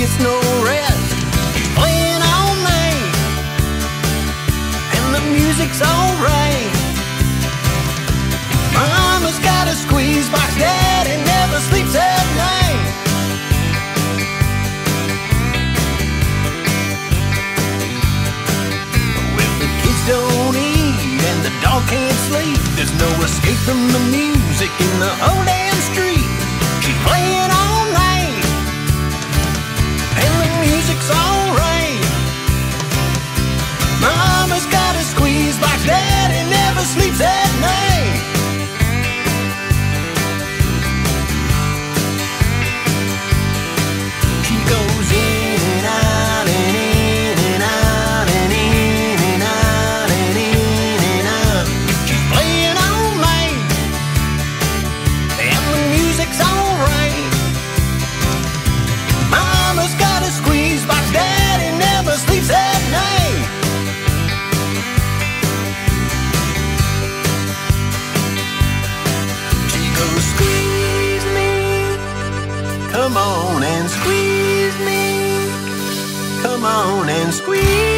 gets no rest. She's playing all night, and the music's alright. Mama's got a squeeze box, Daddy never sleeps at night. Well, the kids don't eat and the dog can't sleep. There's no escape from the music in the whole damn street. She's playing all night, and the music's alright. Mama's got a squeeze box, Daddy never sleeps at night. She goes in and out and in and out and in and out and in and out. She's playing all night, and the music's alright. Mama's got a squeeze box, Daddy never sleeps at night. She goes, squeeze me, come on and squeeze me, come on and squeeze